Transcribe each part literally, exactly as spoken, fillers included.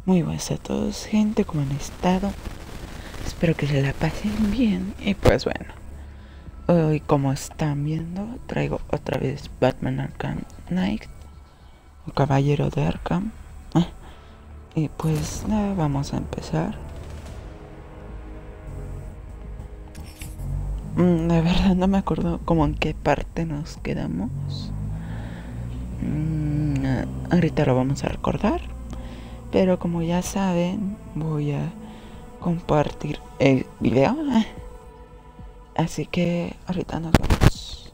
Muy buenas a todos, gente, ¿cómo han estado? Espero que se la pasen bien. Y pues bueno, hoy, como están viendo, traigo otra vez Batman Arkham Knight, el caballero de Arkham. Ah, y pues nada, vamos a empezar. Mm, de verdad no me acuerdo como en qué parte nos quedamos. Mm, ahorita lo vamos a recordar. Pero como ya saben, voy a compartir el video. Así que ahorita nos vemos.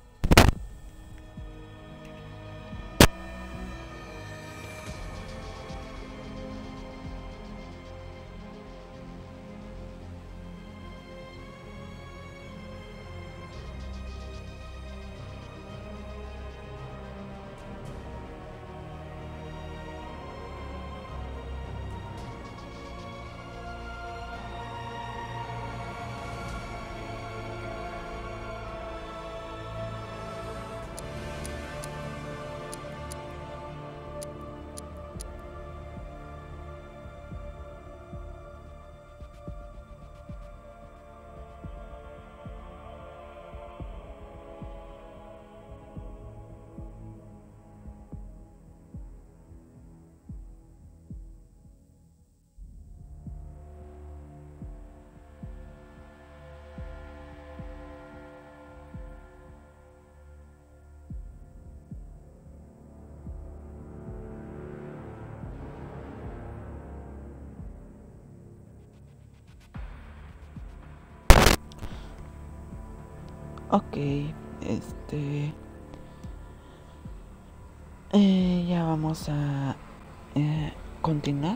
Ok, este... Eh, ya vamos a eh, continuar.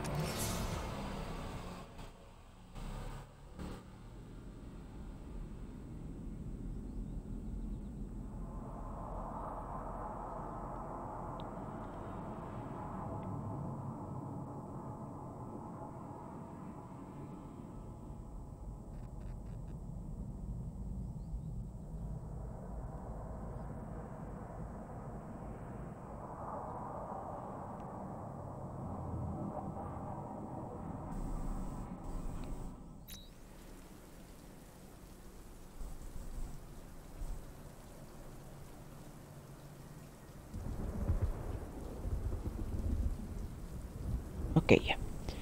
Ok, ya.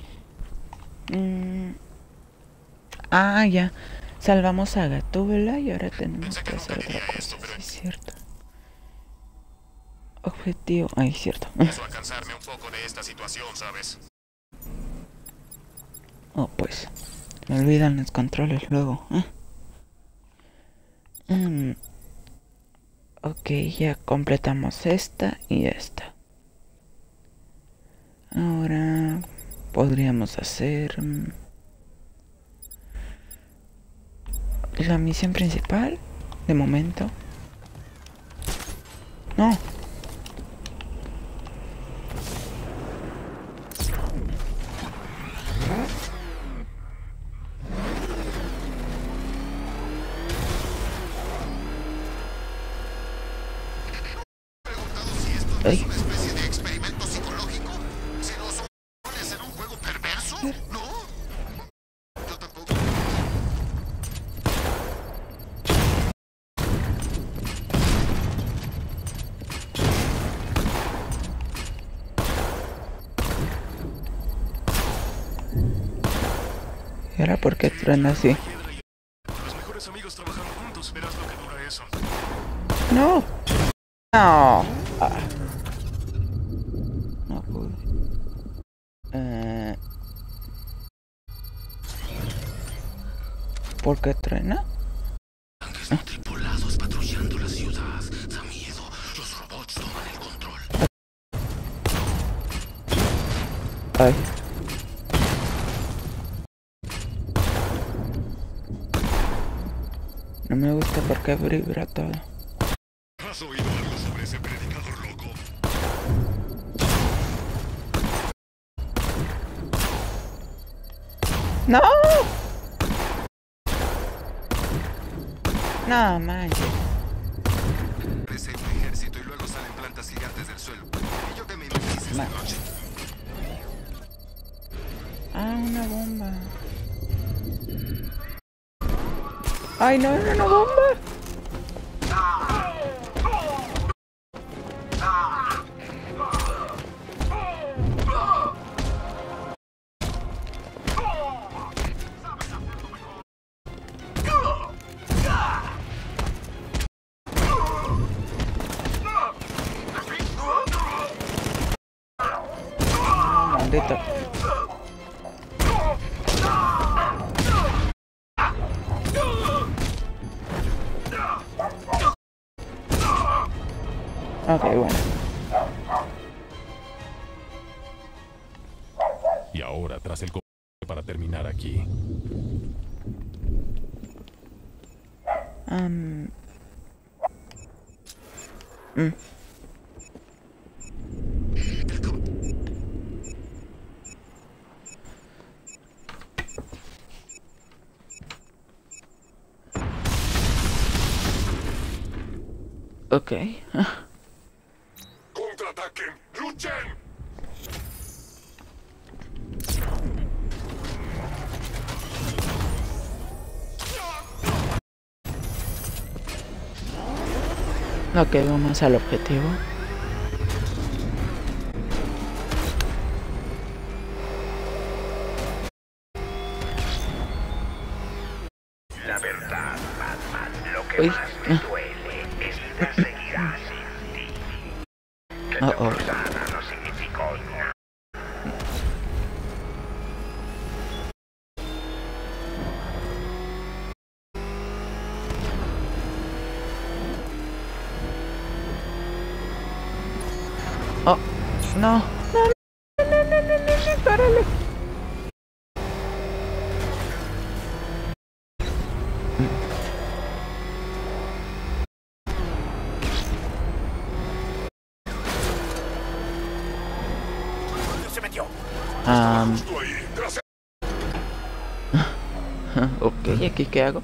Mm. Ah, ya. Salvamos a Gatúbela y ahora tenemos que hacer otra cosa. Sí, es cierto. Objetivo. Ay, cierto. Eso a cansarme un poco de esta situación, ¿sabes? Oh, pues. Me olvidan los controles luego. ¿eh? Mm. Ok, ya completamos esta y esta. Ahora podríamos hacer mm, la misión principal de momento. No. ¿Es una especie de experimento psicológico? ¿Si los humanos en un juego perverso? ¿No? Yo tampoco. ¿Y ahora por qué truena así? Los mejores amigos trabajando juntos, verás lo que dura eso. No. No. Ah. No pude. Eh... ¿Por qué truena? Tanques no tripulados patrullando la ciudad. Da miedo. Los robots toman el control. Ay. No me gusta porque vibra todo. ¿Has oído algo sobre ese predicador loco? ¡No! No, manches. Parece un ejército y luego salen plantas gigantes del suelo. Y yo que me hice esta noche. Ah, una bomba. Ay, no, era una bomba. Maldito. Ok, bueno. Y ahora, tras el combate para terminar aquí. Um... Mm. Ok. ¡Contraataquen! ¡Luchen! Ok, vamos al objetivo. La verdad, Batman, lo que Uy. más te duele es que seguirá sin ti. Que Uh tu oh. cruzada no significó nada. Oh, no. No, no, no, no, no, no, no, párale. Se metió. Um, Justo ahí, tras ok, ¿aquí qué hago?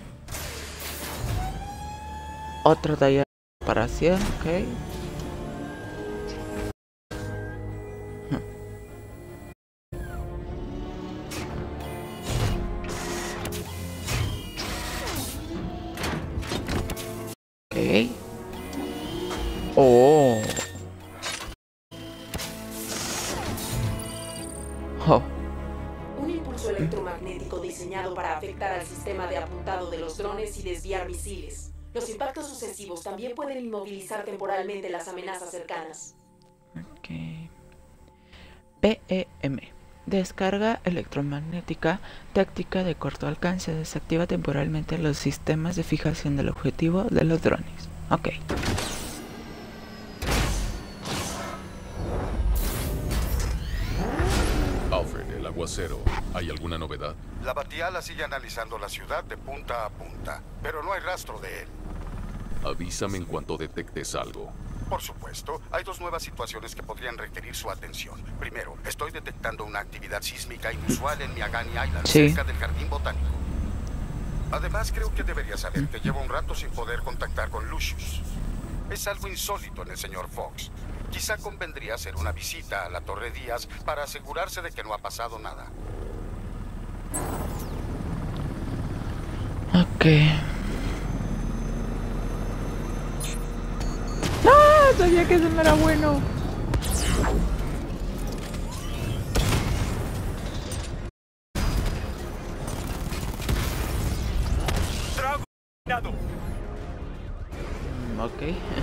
Otro taller de reparación, ok. Ok. Oh. Oh. Un impulso electromagnético diseñado para afectar al sistema de apuntado de los drones y desviar misiles. Los impactos sucesivos también pueden inmovilizar temporalmente las amenazas cercanas. Ok. P E M. Descarga electromagnética táctica de corto alcance. Desactiva temporalmente los sistemas de fijación del objetivo de los drones. Ok. Alfred, el aguacero. ¿Hay alguna novedad? La Batiala sigue analizando la ciudad de punta a punta, pero no hay rastro de él. Avísame en cuanto detectes algo. Por supuesto, hay dos nuevas situaciones que podrían requerir su atención. Primero, estoy detectando una actividad sísmica inusual en Miagani Island, Sí. cerca del jardín botánico. Además, creo que deberías saber que llevo un rato sin poder contactar con Lucius. Es algo insólito en el señor Fox. Quizá convendría hacer una visita a la Torre Díaz para asegurarse de que no ha pasado nada. Ok. ¡Ah! Sabía que eso no era bueno. Mm, ok.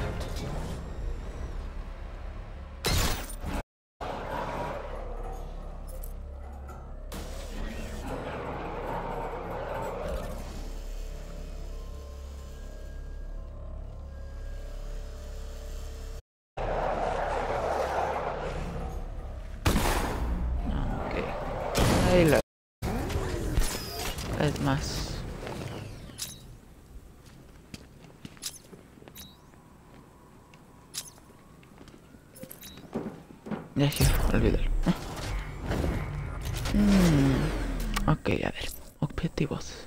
Ok. Ahí la... Es más. Ya, ya, olvídalo. Mm, ok, a ver. Objetivos.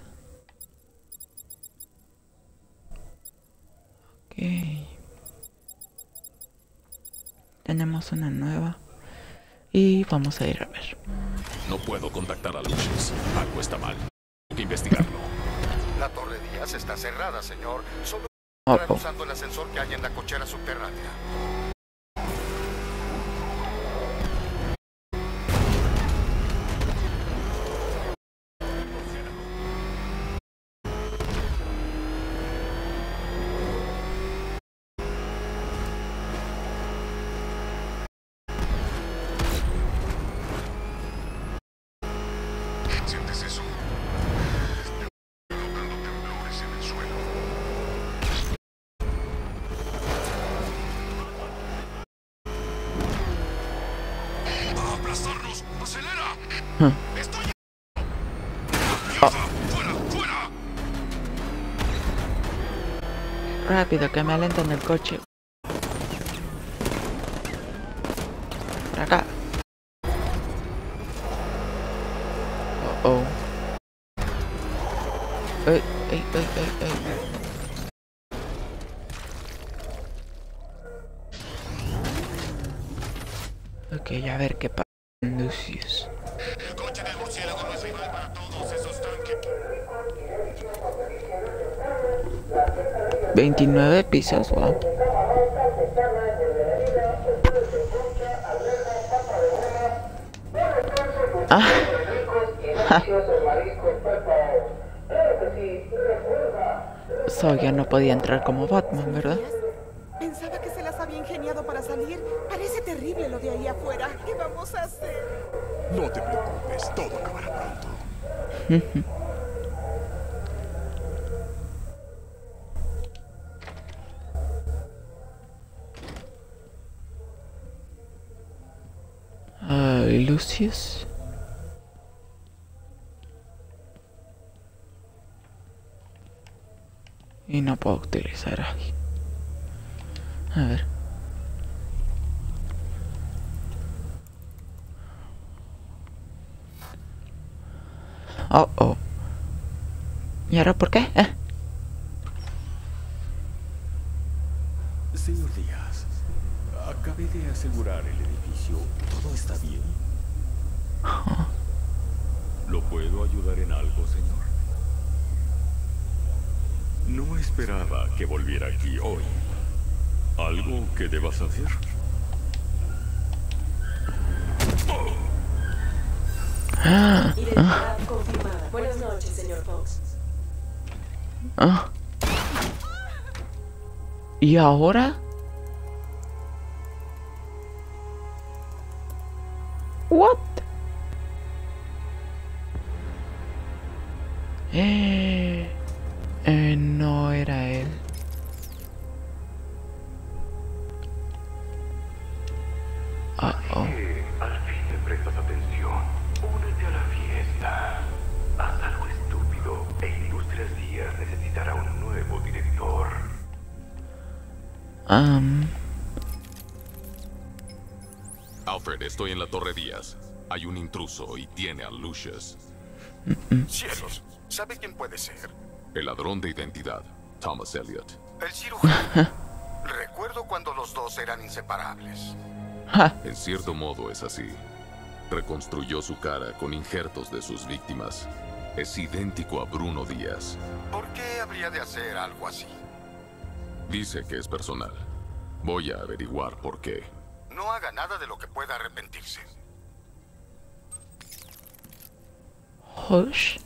Ok. Tenemos una nueva. Y vamos a ir a ver. No puedo contactar a Lucius. Algo está mal. Hay que investigarlo. La Torre Díaz está cerrada, señor. Solo Oh, estarán oh. usando el ascensor que hay en la cochera subterránea. ¿Sientes eso? Estoy notando temblores en el suelo. ¡Va a aplastarnos! ¡Acelera! Huh. ¡Estoy... Oh. ¡Fuera! ¡Fuera! Rápido, que me alentan el coche. Por acá. Oh, oh. Ey, ey, ey, ey, ey. Ok, a ver qué pasa. Lucius. El coche del murciélago no es rival para todos esos tanques. veintinueve pisos, wow. Ah. Ja. So, ya no podía entrar como Batman, ¿verdad? Pensaba que se las había ingeniado para salir. Parece terrible lo de ahí afuera. ¿Qué vamos a hacer? No te preocupes, todo acabará pronto. Ay, Lucius. Y no puedo utilizar aquí. A ver. Oh, oh. ¿Y ahora por qué? ¿Eh? Señor Díaz, acabé de asegurar el edificio. ¿Todo está bien? ¿Lo puedo ayudar en algo, señor? No esperaba que volviera aquí hoy. ¿Algo que debas hacer? Identidad confirmada. Buenas noches, señor Fox. Ah. ¿Y ahora? What? Eh, eh, no era él. Ah, oh. Al fin me prestas atención. Únete a la fiesta. Haz algo estúpido e Industrias Díaz necesitará un nuevo director. Um, Alfred, estoy en la Torre Díaz. Hay un intruso y tiene a Lucius. Cielos, ¿sabe quién puede ser? El ladrón de identidad, Thomas Elliot. El cirujano. Recuerdo cuando los dos eran inseparables. ja, En cierto modo es así. Reconstruyó su cara con injertos de sus víctimas. Es idéntico a Bruno Díaz. ¿Por qué habría de hacer algo así? Dice que es personal. Voy a averiguar por qué. No haga nada de lo que pueda arrepentirse. Hush.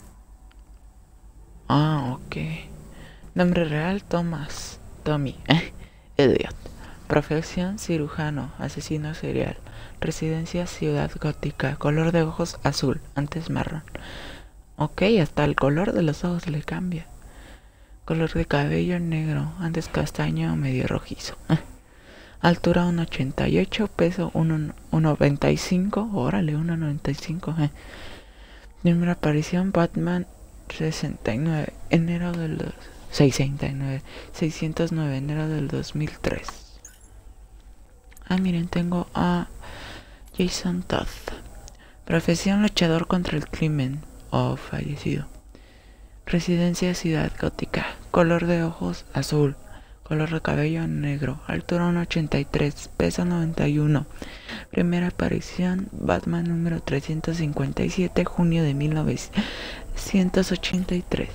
Ah, ok. Nombre real, Thomas. Tommy. Eh, Elliot. Profesión, cirujano. Asesino serial. Residencia, Ciudad Gótica. Color de ojos, azul. Antes marrón. Ok, hasta el color de los ojos le cambia. Color de cabello, negro. Antes castaño, medio rojizo. Eh. Altura uno ochenta y ocho. Peso uno noventa y cinco. Órale, uno noventa y cinco. Eh. Número de aparición, Batman sesenta y nueve, enero del dos, sesenta y nueve, seiscientos nueve, enero del dos mil tres. Ah, miren, tengo a Jason Todd. Profesión, luchador contra el crimen o fallecido. Residencia, Ciudad Gótica. Color de ojos, azul. Color de cabello negro. Altura uno ochenta y tres. Peso noventa y uno. Primera aparición Batman número trescientos cincuenta y siete, junio de mil novecientos ochenta y tres.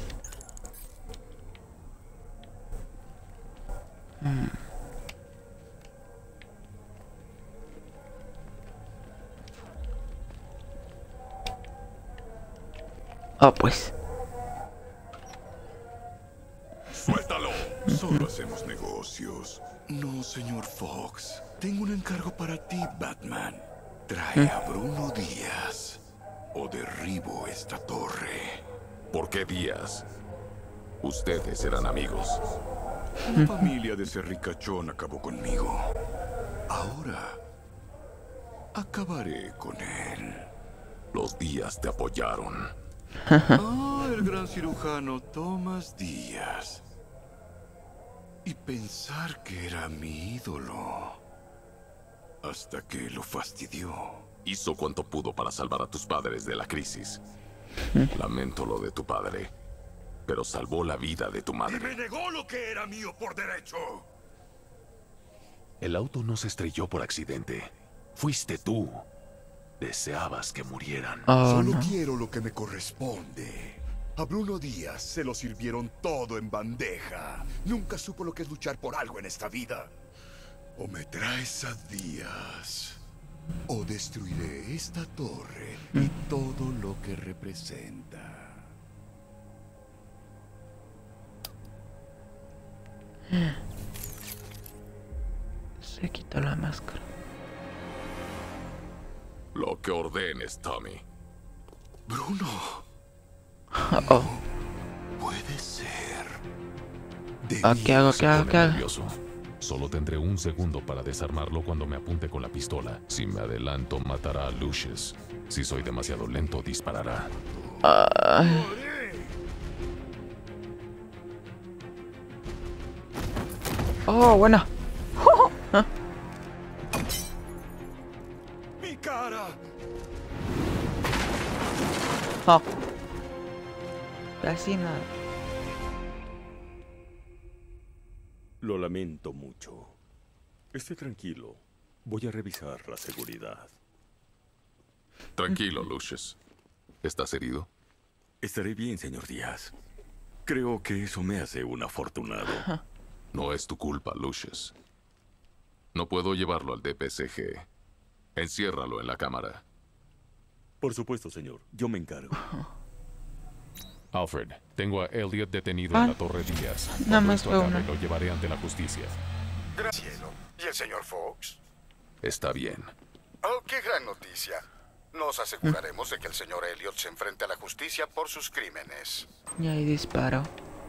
Hmm. Oh, pues. Suéltalo. Solo hacemos negocios. No, señor Fox. Tengo un encargo para ti, Batman. Trae a Bruno Díaz o derribo esta torre. ¿Por qué Díaz? Ustedes eran amigos. La familia de ese ricachón acabó conmigo. Ahora acabaré con él. Los Díaz te apoyaron. Ah, el gran cirujano Thomas Díaz. Y pensar que era mi ídolo. Hasta que lo fastidió. Hizo cuanto pudo para salvar a tus padres de la crisis. Lamento lo de tu padre, pero salvó la vida de tu madre. Y me negó lo que era mío por derecho. El auto no se estrelló por accidente. Fuiste tú. Deseabas que murieran. Oh, Solo no. quiero lo que me corresponde. A Bruno Díaz se lo sirvieron todo en bandeja. Nunca supo lo que es luchar por algo en esta vida. O me traes a Díaz, o destruiré esta torre y todo lo que representa. Se quitó la máscara. Lo que ordenes, Tommy. Bruno. Oh. Puede ser. Ah, ¿qué hago? Se ¿Qué hago? pone ¿Qué hago? nervioso. Solo tendré un segundo para desarmarlo cuando me apunte con la pistola. Si me adelanto, matará a Lucius. Si soy demasiado lento, disparará. Ay. Oh, bueno. ¡Mi cara! Oh. Casi nada. Lo lamento mucho. Esté tranquilo. Voy a revisar la seguridad. Tranquilo, Lucius. ¿Estás herido? Estaré bien, señor Díaz. Creo que eso me hace un afortunado. No es tu culpa, Lucius. No puedo llevarlo al D P C G. Enciérralo en la cámara. Por supuesto, señor. Yo me encargo. Alfred, tengo a Elliot detenido Ah. en la Torre Díaz. Nada Cuando más esto fue acabe, uno. lo llevaré ante la justicia. Gracias. ¿Y el señor Fox? Está bien. Oh, qué gran noticia. Nos aseguraremos de que el señor Elliot se enfrente a la justicia por sus crímenes. Y ahí disparo.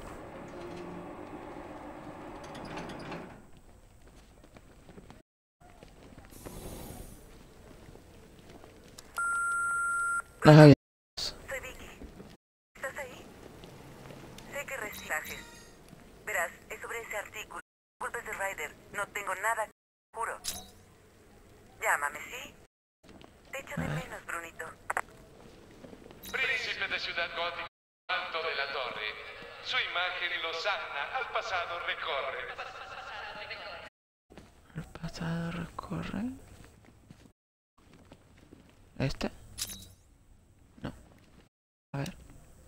Ay, Soy Vicky. ¿Estás ahí? Sé que reciclajes. Verás, es sobre ese artículo. Culpas de Ryder. No tengo nada. Juro. Llámame, ¿sí? Te echo de menos, Brunito. Príncipe de Ciudad Gótica, alto de la torre. Su imagen y lozana al pasado recorre. el pasado recorre. ¿Este? No. A ver.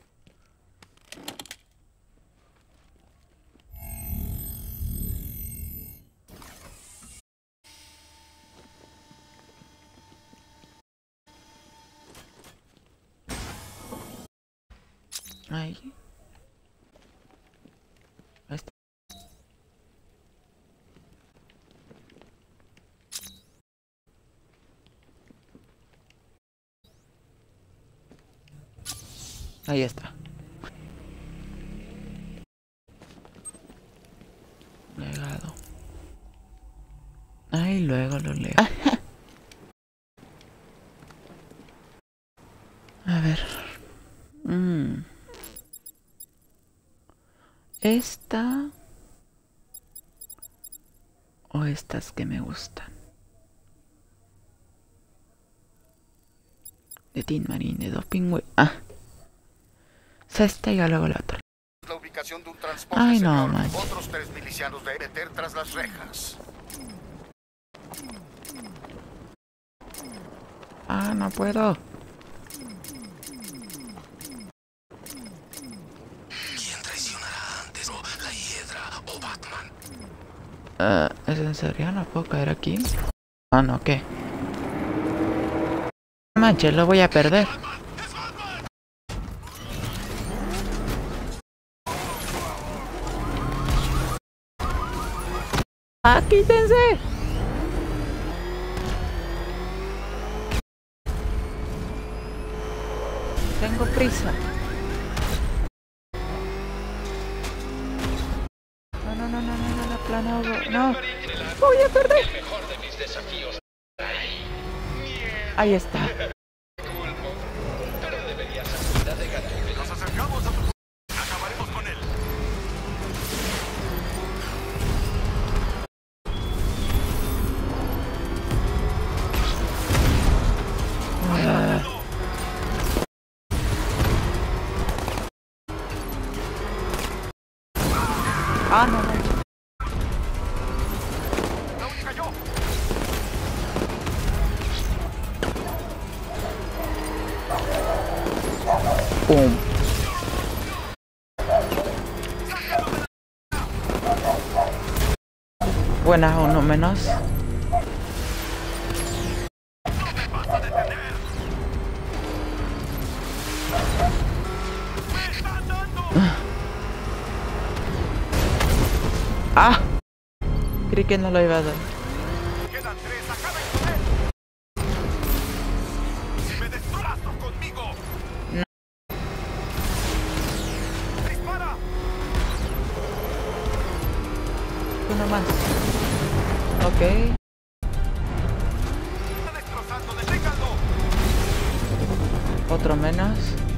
Ahí. Este. Ahí está. Legado. Ahí luego lo leo. A ver. Mm. Esta o estas que me gustan. De Tin Marine, de Doping Web. Ah. O sea, esta y luego la otra. La ubicación identificación de un transporte, Ay, no, señor. manches. Otros tres milicianos deben meter tras las rejas. Ah, no puedo. ¿Quién traicionará antes? ¿La Hiedra o Batman? Uh, ¿Es en serio? ¿No puedo caer aquí? Ah, no, ¿qué? Manches, lo voy a perder. ¡Ah, quítense! Tengo prisa. No, no, no, no, no, no, no, plano, no. Voy a perder. Ahí está. Nos acercamos a tu... Acabaremos con él. Ah. Ah, no, no. Pum. Buena, uno menos. Ah, creí que no lo iba a dar. Quedan tres, acaben con él. Si me destrozo conmigo. No. Dispara. Uno más. Ok. Está destrozando, deténganlo. Otro menos.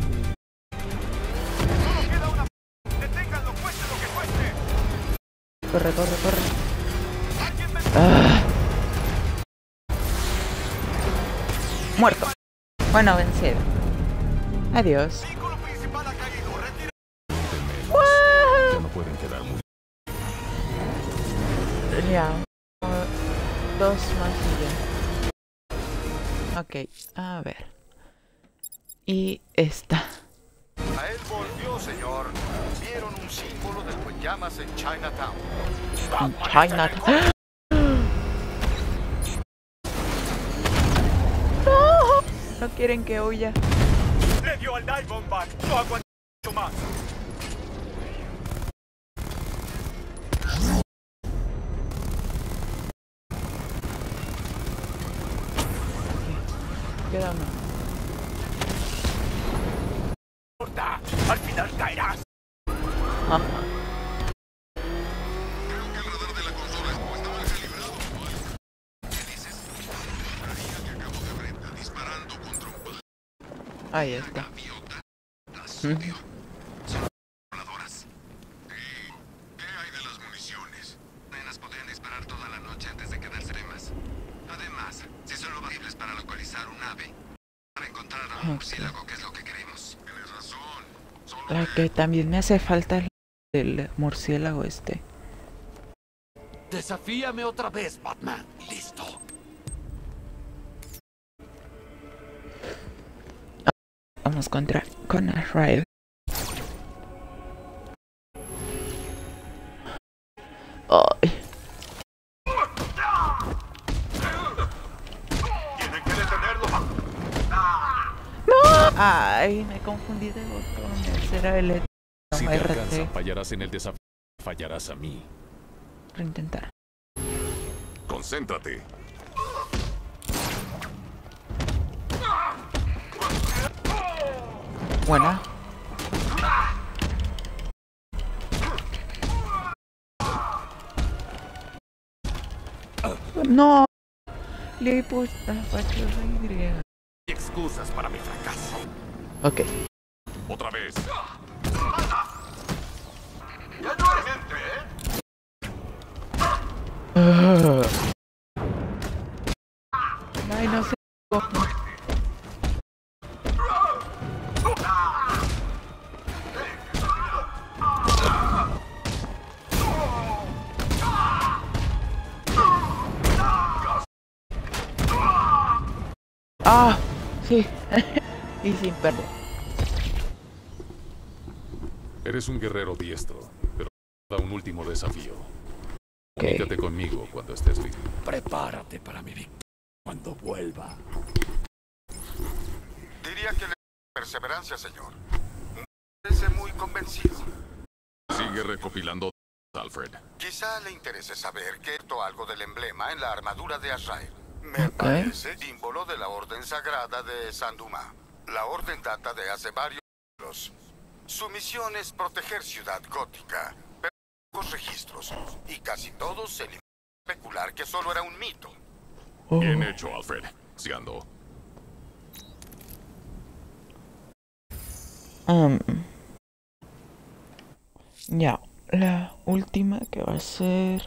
Solo queda una. Deténganlo, cueste lo que cueste. Corre, corre, corre. Ah. Muerto. Bueno, vencido. Adiós. Ya no pueden quedar muy. Ya. Uh, dos más y ya. Ok, a ver. Y esta. A él volvió, señor. Vieron un símbolo del Cuellamas en Chinatown. En Chinatown. No, no quieren que huya. Le dio al Diamondback. No aguanto mucho más. Queda uno. Al final caerás. Ajá. Creo que el radar de la consola está mal calibrado. ¿Qué dices? Juraría que acabo de ver disparando contra un pájaro. Ahí está. Gaviota. La subió. Son voladoras. ¿Y qué hay de las municiones? Nenas podrían disparar toda la noche antes de quedarse más. Además, si son posibles para localizar un ave, para encontrar a un Okay. murciélago, que es lo que queremos. Tienes razón. Solo La que también me hace falta es el murciélago este. desafíame otra vez, Batman. Listo. Vamos contra con Azrael. Ay. Tienen que detenerlo. ¡No! Ay, me confundí de botones. Era el Si te R T. alcanza, fallarás en el desafío. Fallarás a mí. Reintentar. Concéntrate. Buena. No. Le puse pachorra Y. Excusas para mi fracaso. Ok. Otra vez. Ya no eres gente, ¿eh? Ah. Ay, no sé. Ah, sí. Y sin perder. Eres un guerrero diestro, pero da un último desafío. Comunícate conmigo cuando estés listo. Prepárate para mi victoria cuando vuelva. Diría que le perseverancia, señor. Parece muy convencido. Sigue recopilando, Alfred. Quizá le interese saber que esto algo del emblema en la armadura de Azrael. Me Ok. parece símbolo de la Orden Sagrada de San Dumas. La orden data de hace varios siglos. Su misión es proteger Ciudad Gótica, pero pocos registros, y casi todos se limitan a especular que solo era un mito. Oh. Bien hecho, Alfred. Siendo. Um, ya, la última que va a ser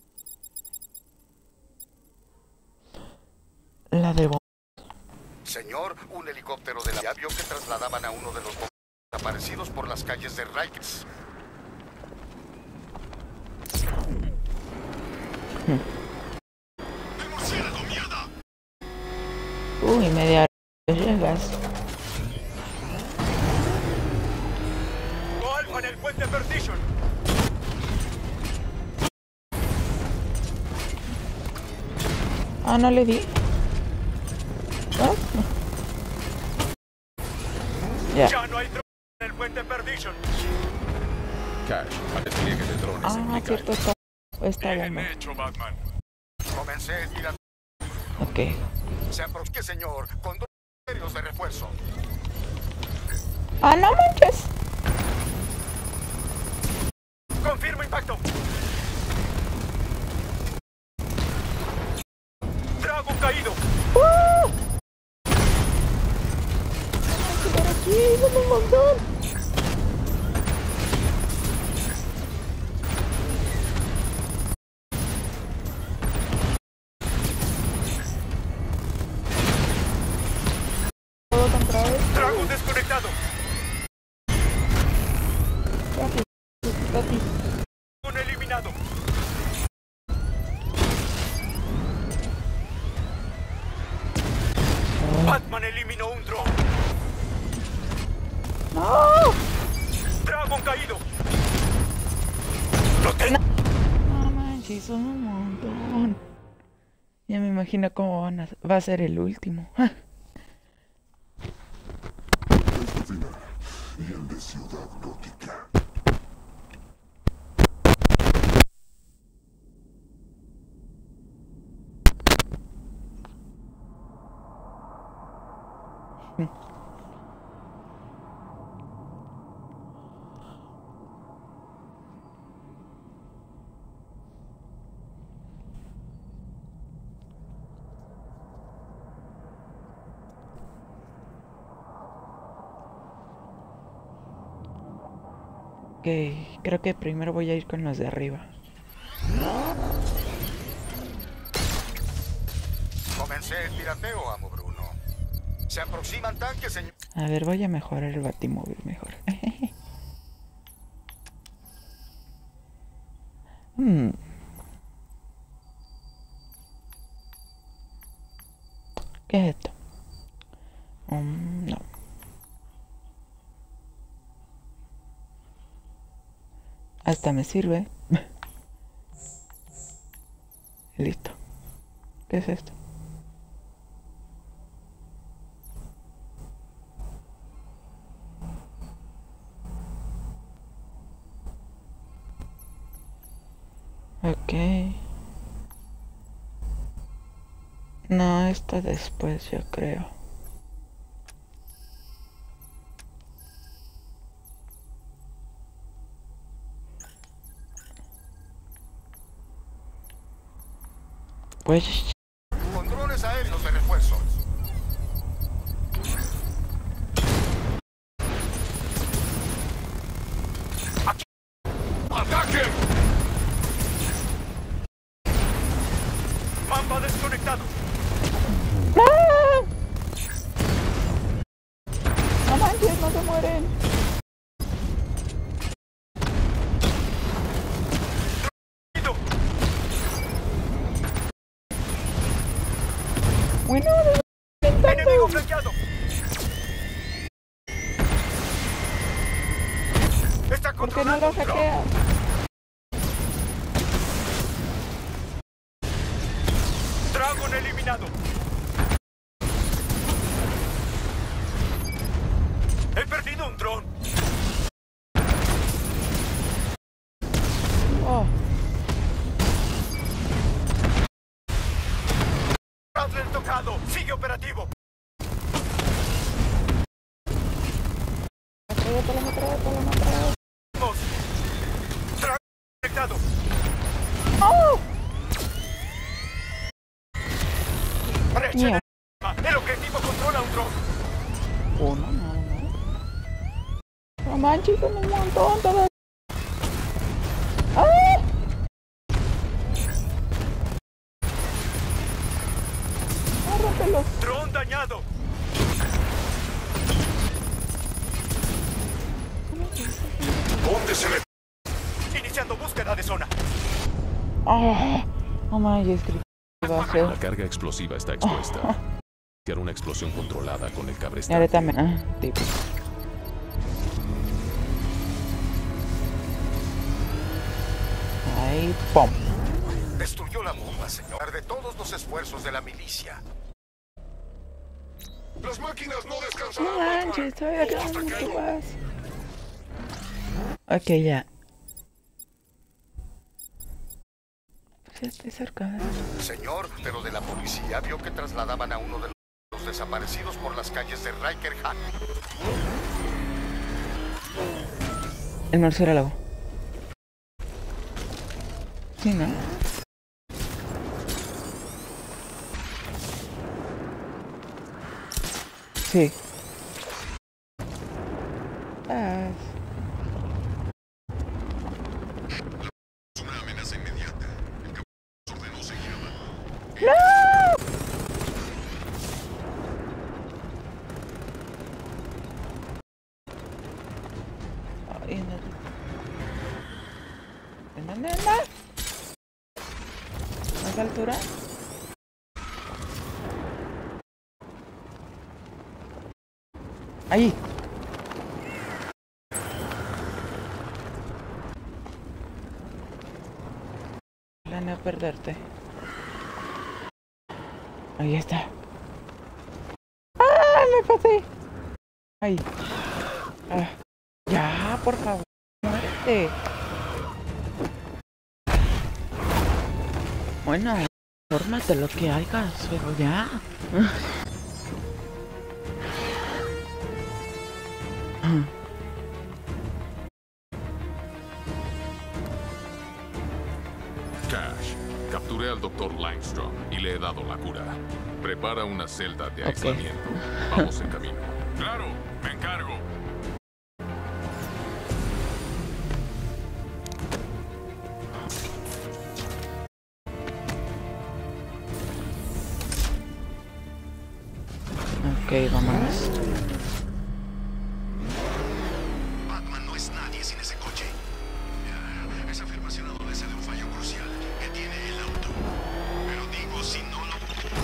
la de Bo- Señor, un helicóptero de la avión que trasladaban a uno de los bomberos desaparecidos por las calles de Rikers. Uy, media hora llegas. Alfa en el puente Perdition. Ah, no le di. ¿Ah? Ya. Ya no hay drones en el puente Perdition. Cash, al despliegue de drones en Ah, Mikael. cierto, está, está Bien bomba. hecho, Batman. Comencé a tirar. Ok. Se aproxime, señor, con dos aéreos de refuerzo. Ah, no manches. Confirmo impacto. Dragon caído. ¡Uh! Por aquí, son un montón. Todo contra él. Dragon desconectado. Gracias. Gracias. Un eliminado. Batman eliminó un drone. ¡No! Dragon caído. No manches, son un montón. Ya me imagino cómo van a, va a ser el último. Este final y el de Ciudad Gótica. Ok, creo que primero voy a ir con los de arriba. Comencé el tirateo, amo Bruno. Se aproximan tanques, señor. A ver, voy a mejorar el batimóvil mejor. Hmm. ¿Qué es esto? Um, no. Hasta me sirve. Listo. ¿Qué es esto? Ok. No, esto después yo creo. Pues... Con drones aéreos de refuerzo. ¡Aquí! ¡Ataque! Mamba desconectado. ¡No! ¡No manches, no se mueren! Bueno, intentando. ¡Tengo flanqueado! ¡Está ¿Por qué no lo hackeas? ¡Dragon eliminado! ¡He perdido un dron! Oh. ¡Adler tocado! ¡Sigue operativo! Atrévete, lo atrévete, lo atrévete. ¡Vamos! ¡Dragon conectado! ¡Oh! ¡Brecha! ¡El objetivo controla un dron! Uno, no, no. No manches, son un montón todos. ¡Ah! ¡Agárratelos! ¡Dron dañado! ¿Dónde se me...? Iniciando búsqueda de zona. ¡Oh! No manches, creí que iba a ser. La carga explosiva está expuesta. Crear una explosión controlada con el Y cabrestante. ahora también. Ah, tipo. Ahí, pum. Destruyó la bomba, señor, de todos los esfuerzos de la milicia. Las máquinas no No descansarán. manches, todavía quedan mucho más. Ok, ya. Pues ya estoy cerca. Señor, pero de la policía vio que trasladaban a uno de los desaparecidos por las calles de Rikerhack. El murciélago. Sí, ¿no? Sí. Ah. Es una amenaza inmediata. El capitán ordenó seguir abajo. ¡No! Ay, no. ¿En dónde anda? ¿A qué altura? Ahí. Planeo perderte. Ahí está. ¡Ah! Me pasé. Ahí. Ah. Ya, por favor. Muérete. Bueno, fórmate lo que hagas, pero ya. Cash, capturé al doctor Langstrom y le he dado la cura. Prepara una celda de aislamiento. Vamos en camino. Claro, me encargo. Ok, vámonos. Batman no es nadie sin ese coche. Esa afirmación adolece de un fallo crucial que tiene el auto. Pero digo, si no lo...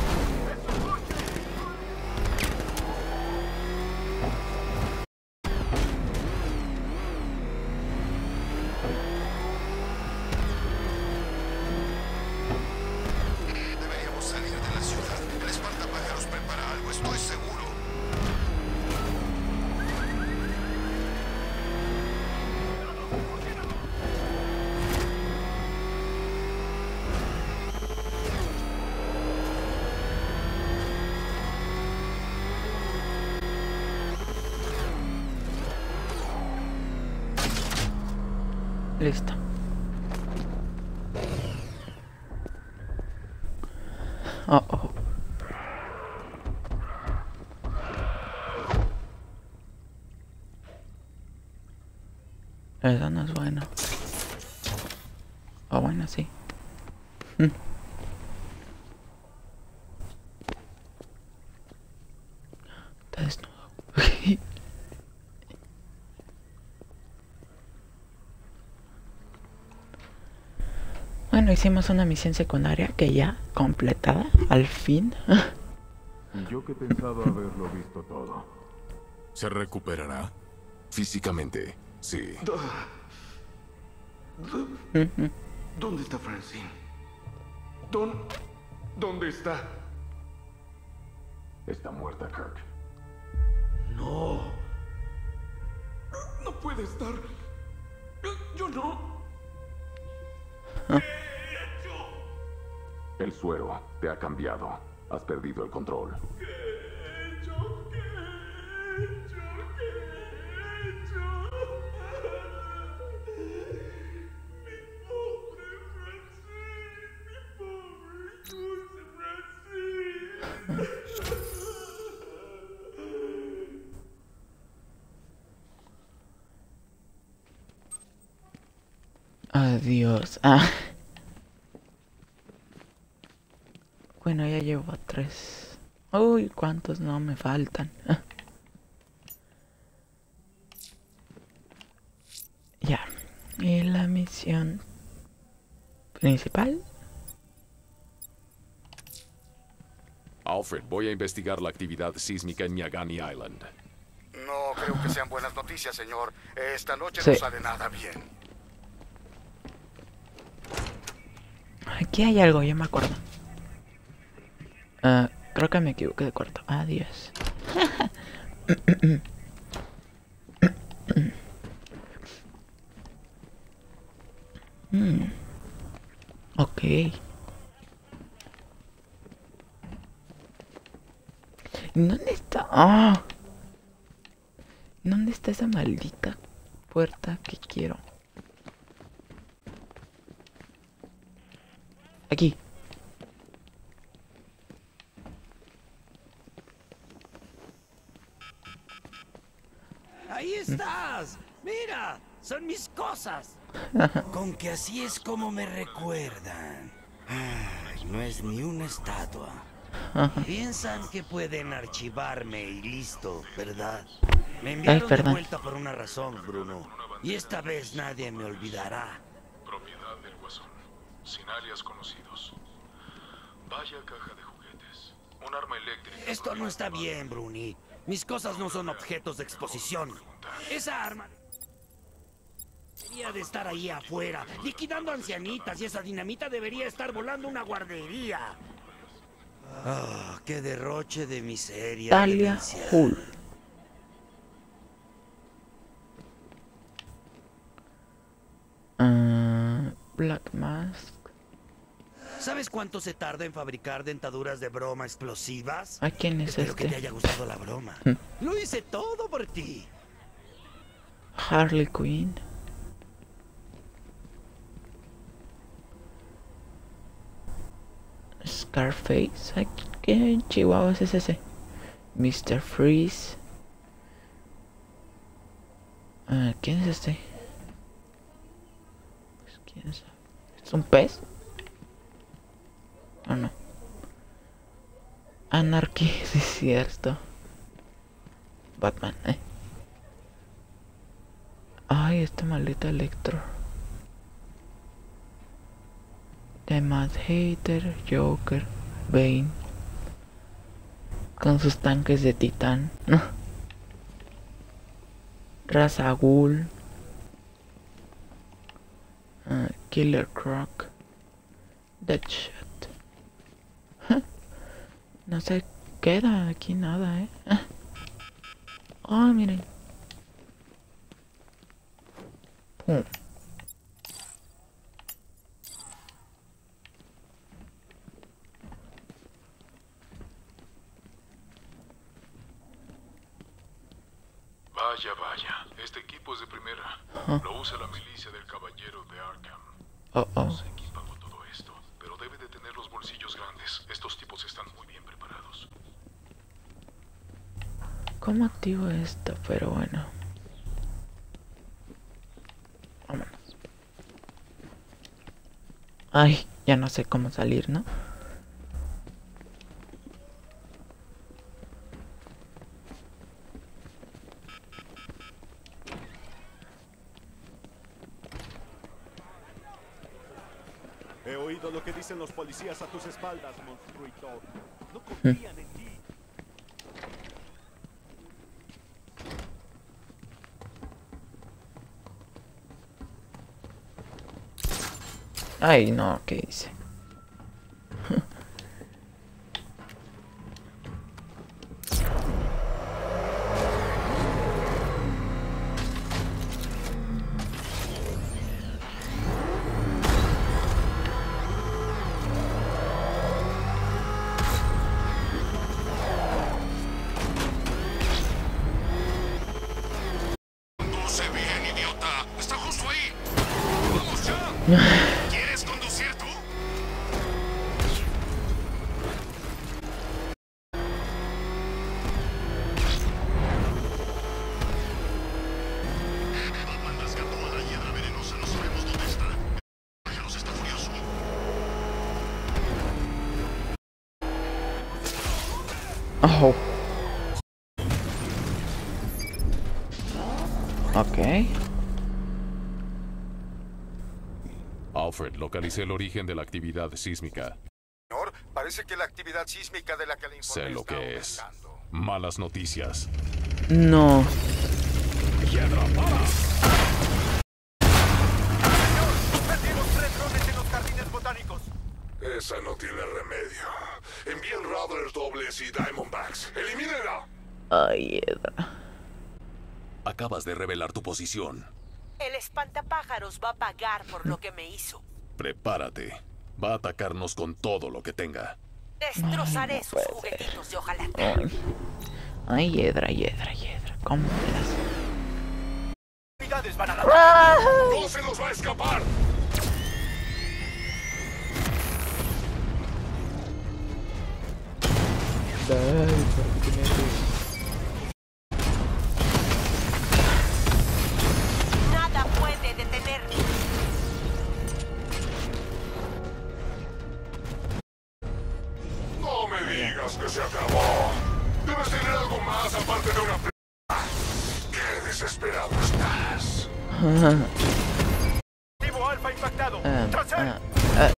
Deberíamos salir de la ciudad. El espantapájaros prepara algo, estoy seguro. Listo. Oh, oh. Eso no es bueno. O bueno, sí. Mm. Está desnudo. Bueno, hicimos una misión secundaria que ya completada, al fin. Y yo que pensaba haberlo visto todo. ¿Se recuperará? Físicamente, sí. ¿Dónde está Francine? ¿Dónde, ¿Dónde está? Está muerta, Kirk. No. No puede estar. Yo no. El suero te ha cambiado. Has perdido el control. ¿Qué he hecho? ¿Qué he hecho? ¿Qué he hecho? Mi pobre Francine. Mi pobre dulce Francine. Adiós. Ah. Bueno, ya llevo tres. Uy, cuántos no me faltan. Ah. Ya. Y la misión principal. Alfred, voy a investigar la actividad sísmica en Miagani Island. No creo que sean buenas noticias, señor. Esta noche Sí. no sale nada bien. Aquí hay algo, ya me acuerdo. Ah, creo que me equivoqué de cuarto. Adiós. mm. Ok. ¿Dónde está? Ah. ¿Dónde está esa maldita puerta que quiero? Aquí. Ahí estás. Mira, son mis cosas. Con que así es como me recuerdan. Ay, no es ni una estatua. Piensan que pueden archivarme y listo, ¿verdad? Me enviaron de vuelta por una razón, Bruno. Y esta vez nadie me olvidará. Propiedad del Guasón. Sin alias conocidos. Vaya caja de juguetes. Un arma eléctrica. Esto no está bien, Bruni. Mis cosas no son objetos de exposición. Esa arma debería de estar ahí afuera, liquidando ancianitas, y esa dinamita debería estar volando una guardería. Ah, qué derroche de miseria. Talia Hull. Uh, Black Mask. ¿Sabes cuánto se tarda en fabricar dentaduras de broma explosivas? ¿A quién es Espero este? que te haya gustado la broma. Lo hice todo por ti. Harley Quinn. Scarface. Ay, ¿qué chihuahua es ese? mister Freeze. Ah, ¿quién es este? Pues, ¿quién es? ¿Es un pez? ¿O no? Anarchy, sí es cierto. Batman, eh. Ay, este maldito Electro. The Mad Hater, Joker, Bane. Con sus tanques de titán. Ra's al Ghul. Uh, Killer Croc. Deadshot. No se queda aquí nada, eh. Oh, miren. Pum. Vaya, vaya. Este equipo es de primera. Ajá. Lo usa la milicia del Caballero de Arkham. Oh, oh. No sé quién pagó todo esto, pero debe de tener los bolsillos grandes. Estos tipos están muy bien preparados. ¿Cómo activo esto? Pero bueno. Vámonos. Ay, ya no sé cómo salir, ¿no? He oído lo que dicen los policías a tus espaldas, monstruito. No confían en ti. Ay, no, ¿qué hice? Conduce bien, idiota. Está justo ahí. ¡Vamos ya! ¿Quieres conducir tú? Batman rescató a la hiedra venenosa. No sabemos dónde está. Pájaros está furioso. Oh. Ok. Alfred, localicé el origen de la actividad sísmica. Señor, parece que la actividad sísmica de la que le informé Sé lo está que es. aumentando. Malas noticias. No. ¡Hiedra, para! Perdimos tres drones en los jardines botánicos. Esa no tiene remedio. Envíen Rattlers dobles y Diamondbacks. ¡Elimínenla! Ay, Edra. Acabas de revelar tu posición. El espantapájaros va a pagar por lo que me hizo. Prepárate. Va a atacarnos con todo lo que tenga. Destrozaré Ay, no sus puede juguetitos de hojalata. Ay, ay, Hiedra, Hiedra, Hiedra. ¿Cómo me las... Unidades van a la... ¡Ah! ¡No se nos va a escapar! Nada puede detenerme. ¡No me digas que se acabó! Debes tener algo más aparte de una... p***. ¡Qué desesperado estás! Activo alfa impactado. Ah, ¡Tras él! ah, ah.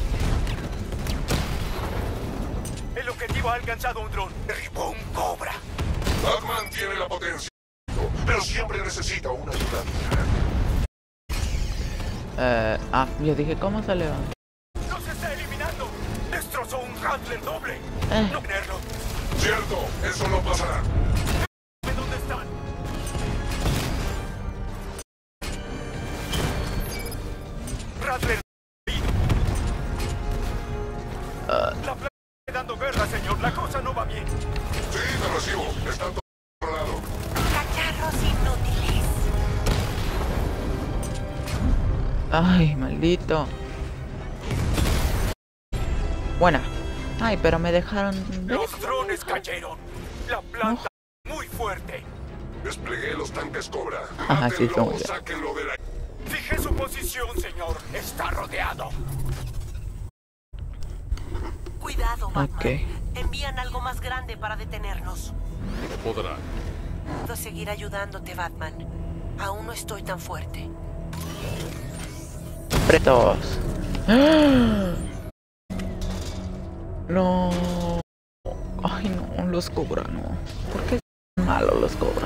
El objetivo ha alcanzado un dron. Derribó un cobra. Batman tiene la potencia, pero siempre necesita una ayuda. Eh, ah, yo dije, ¿cómo se levanta? ¡Nos está eliminando! ¡Destrozó un Rattler doble! Eh. ¡No tenerlo! Cierto, eso no pasará. ¿Dónde están? Rattler Uh, La plaga está dando guerra, señor. La cosa no va bien. Sí, te recibo. Están todos controlados. Cacharros inútiles. ay, maldito. Buena. Ay, pero me dejaron... Los drones cayeron. La planta muy fuerte. Desplegué los tanques Cobra. Ajá, sí, Mátenlo son o muy bien. sáquenlo de la... Fije su posición, señor. Está rodeado. Cuidado, Batman. Ok. Envían algo más grande para detenernos. No podrán. Puedo seguir ayudándote, Batman. Aún no estoy tan fuerte. Pretos. ¡Ah! No. Ay, no, los Cobra, no. ¿Por qué son malos los Cobra?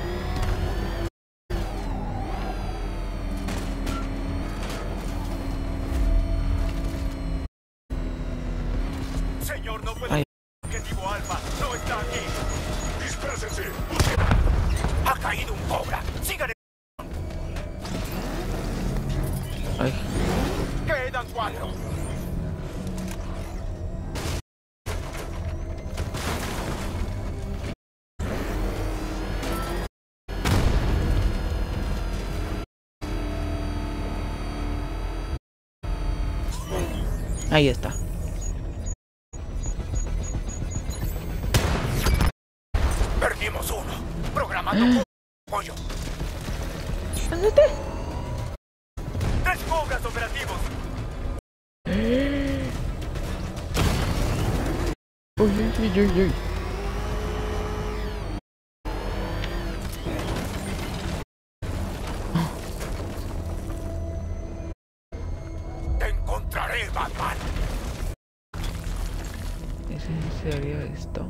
Señor, no puede... Ay. Objetivo alfa no está aquí. ¡Dispérsense! Ha caído un cobra. Sigan. Ay. Quedan cuatro. Ahí está. Perdimos uno. Programando pollo. ¿Dónde? Tres cobras operativos. Uy, uy, uy, uy. Te encontraré, Batman. ¿Es en serio esto?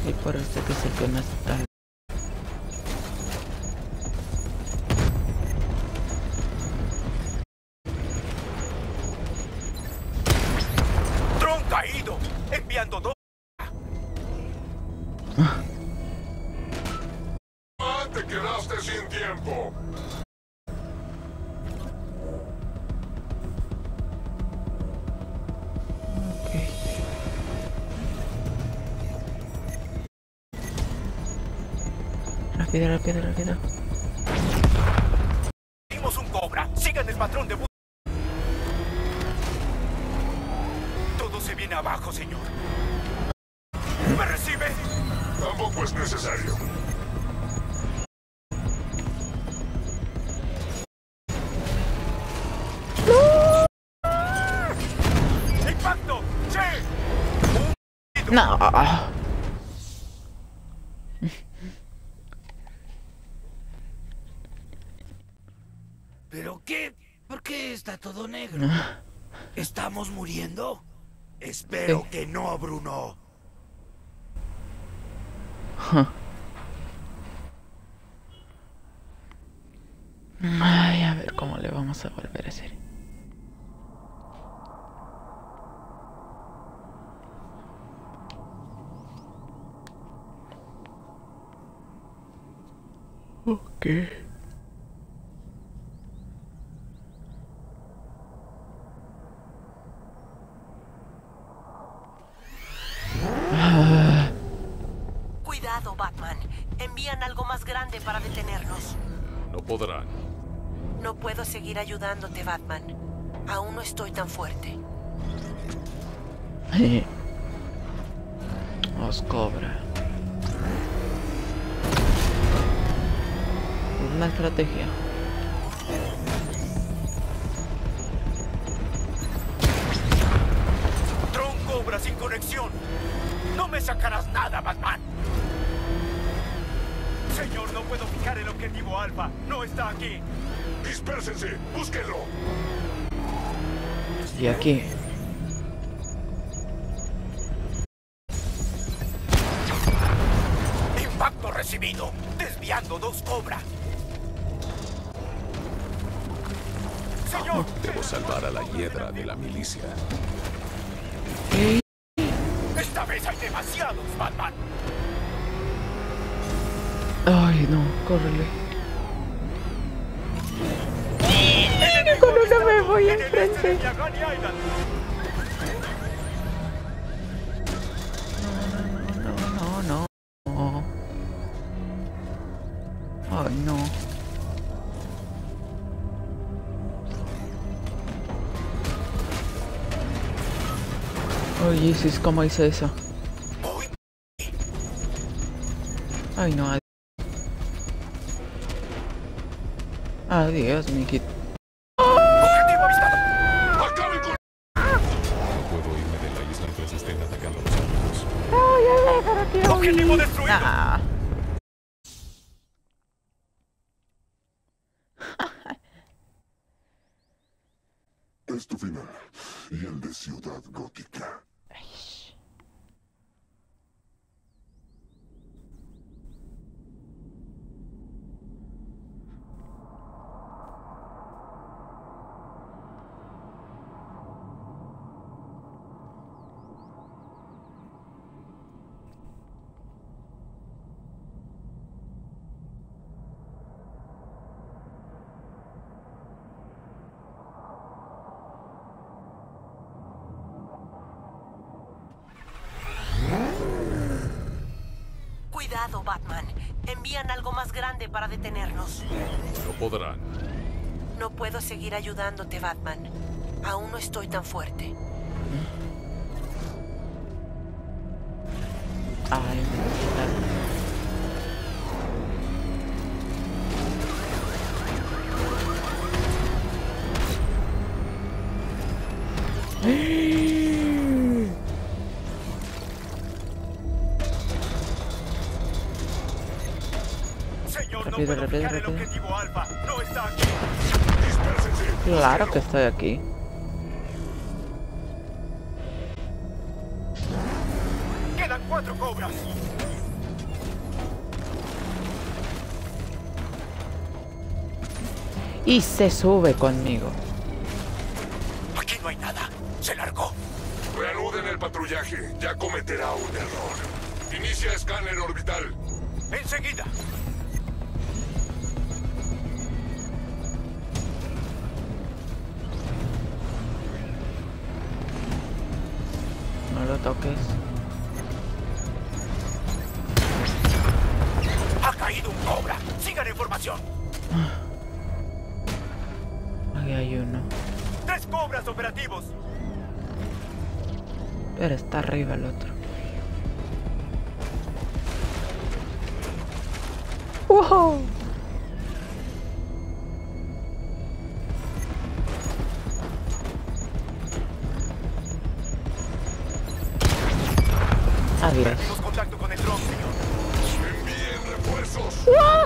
Y por eso que es el que más tarde. Tron caído, enviando dos. Ah, te quedaste sin tiempo. Rápido, rápido, rápido. Dimos un cobra. Sigan el patrón de búsqueda. Todo se viene abajo, señor. ¿Me recibe? Tampoco es necesario. ¡Impacto! ¡Sí! No. ¿Pero qué? ¿Por qué está todo negro? ¿Estamos muriendo? Espero Sí. que no, Bruno. Huh. Ay, a ver cómo le vamos a volver a hacer. Ok. Cuidado, Batman. Envían algo más grande para detenernos. No podrán. No puedo seguir ayudándote, Batman. Aún no estoy tan fuerte. Os cobra. Una estrategia. Tron cobra sin conexión. No me sacarás nada, Batman. Señor, no puedo fijar el objetivo alfa. No está aquí. Dispérsense. Búsquenlo. Y aquí. Impacto recibido. Desviando dos cobra. Señor. Debo salvar a la hiedra de la milicia. Esta vez hay demasiados, Batman. Ay, no, córrele. Con uno me voy enfrente. No, no, no. Ay, no. Oye, Jesus, ¿cómo hice eso? Ay, no. Adiós, Mikit. ¡Objetivo avistado! ¡Acaben con... No puedo irme de la isla mientras estén atacando los amigos. Ay, ay, pero quiero ¡Objetivo huir. destruido! Nah. Es tu final y el de Ciudad Gótica. Cuidado, Batman. Envían algo más grande para detenernos. No podrán. No puedo seguir ayudándote, Batman. Aún no estoy tan fuerte. Ay, me Señor, no Rápido, puedo rápido, fijar el rápido. objetivo alfa. No está aquí. Dispérsense. Claro que estoy aquí. Quedan cuatro cobras. Y se sube conmigo. Aquí no hay nada. Se largó. Reanuden el patrullaje. Ya cometerá un error. Inicia escáner orbital. Enseguida. No lo toques. Ha caído un cobra. Sigan en formación. Aquí hay uno. Tres cobras operativos. Pero está arriba el otro. ¡Wow! Adiós. Perdimos contacto con el dron, señor. Envíen refuerzos. ¡Wow!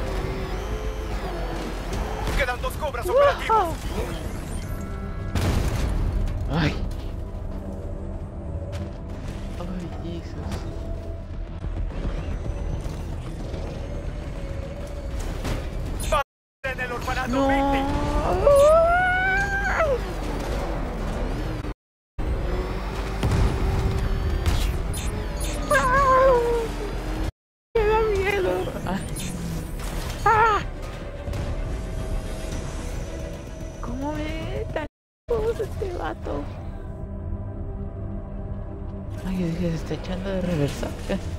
Quedan dos cobras operativos. Ay. Ay, Jesús. En el orfanato. No. veinte. Me da miedo. Ah. Ah. ¿Cómo me tan lejos este vato? Ay, yo dije, se está echando de reversa.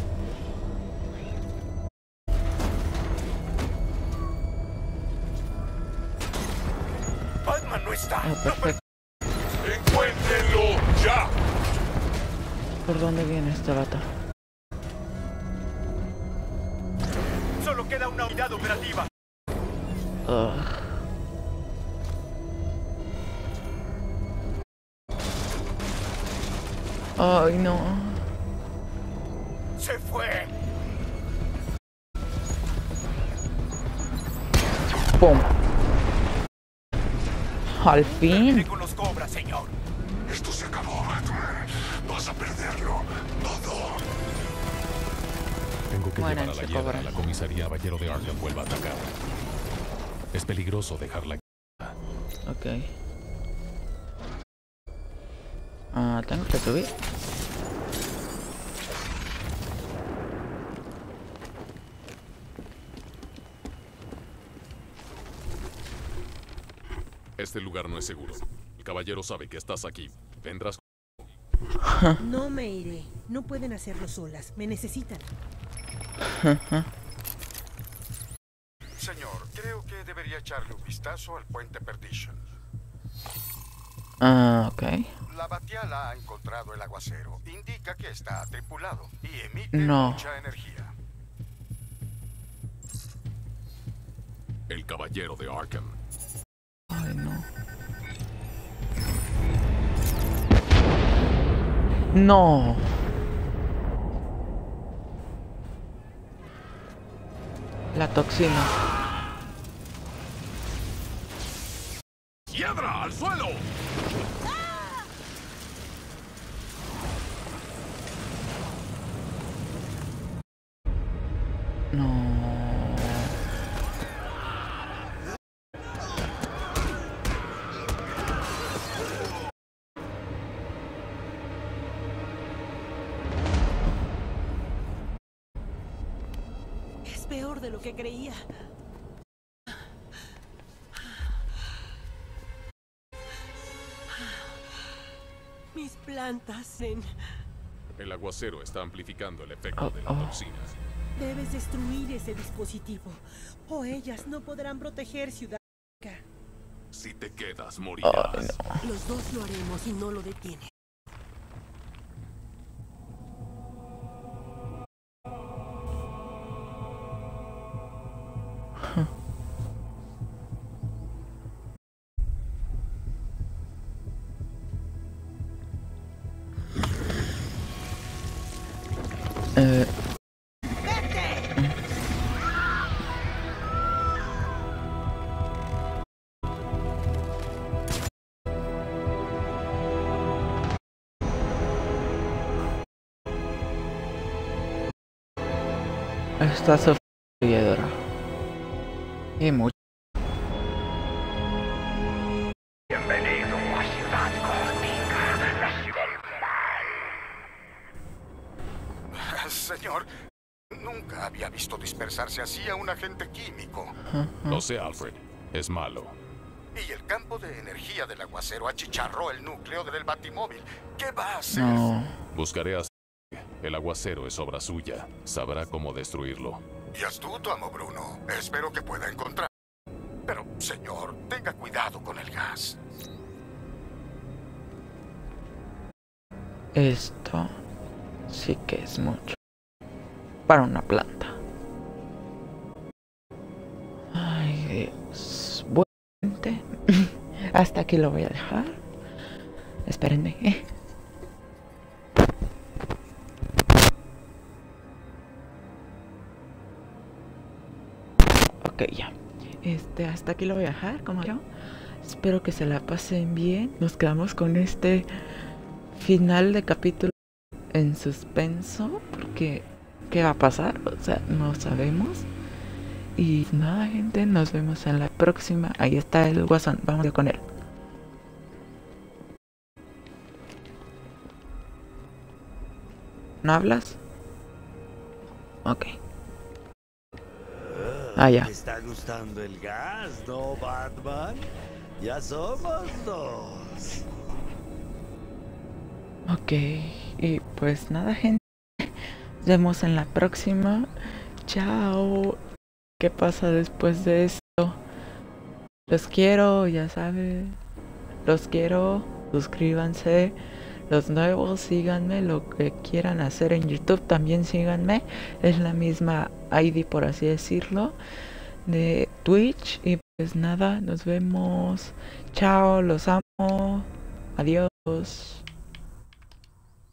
Batman no está. Ah, perfecto. ¡Encuéntrenlo ya! ¿Por dónde viene este vato? Solo queda una unidad operativa. Ugh. Ay, no. Se fue. ¡Pum! Al fin. Con los cobras, señor. Esto se acabó, Batman. Vas a perderlo todo. Tengo que Muéranse, llevar a la hiedra cobras. a la comisaría Caballero de Arkham vuelva a atacar. Es peligroso dejarla. Ok. Ah, tengo que subir. Este lugar no es seguro. El caballero sabe que estás aquí. Vendrás. No me iré. No pueden hacerlo solas. Me necesitan. Señor, creo que debería echarle un vistazo al puente Perdition. Ah, ok. La Batiala ha encontrado el aguacero. Indica que está tripulado y emite No. mucha energía. El caballero de Arkham. Ay, no. No. La toxina. ¡Hiedra al suelo! No. Es peor de lo que creía. Mis plantas en... El aguacero está amplificando el efecto Oh, de la oh. toxina. Debes destruir ese dispositivo. O ellas no podrán proteger Ciudad. Si te quedas, morirás. Ay, no. Los dos lo haremos y no lo detiene. Eh. Está sufriendo y mucho. señor, nunca había visto dispersarse así a un agente químico. Lo sé, Alfred. Es malo. Y el campo de energía del aguacero achicharró el núcleo del batimóvil. ¿Qué va a hacer? No. Buscaré a... El aguacero es obra suya. Sabrá cómo destruirlo. Y astuto, amo Bruno. Espero que pueda encontrar. Pero, señor, tenga cuidado con el gas. Esto sí que es mucho para una planta. Ay, Dios. Bueno, hasta aquí lo voy a dejar. Espérenme. Eh. Ok, ya. Este, hasta aquí lo voy a dejar, como yo. Espero que se la pasen bien. Nos quedamos con este final de capítulo en suspenso, porque ¿qué va a pasar? O sea, no sabemos. Y nada, gente, nos vemos en la próxima. Ahí está el guasón, vamos a ir con él. ¿No hablas? Ok. Ah, ya. ¿Te está gustando el gas, no, Batman? Ya somos dos. Ok, y pues nada, gente. Nos vemos en la próxima. Chao. ¿Qué pasa después de esto? Los quiero, ya saben. Los quiero. Suscríbanse. Los nuevos, síganme. Lo que quieran hacer en YouTube, también síganme. Es la misma I D, por así decirlo, de Twitch. Y pues nada, nos vemos. Chao, los amo. Adiós.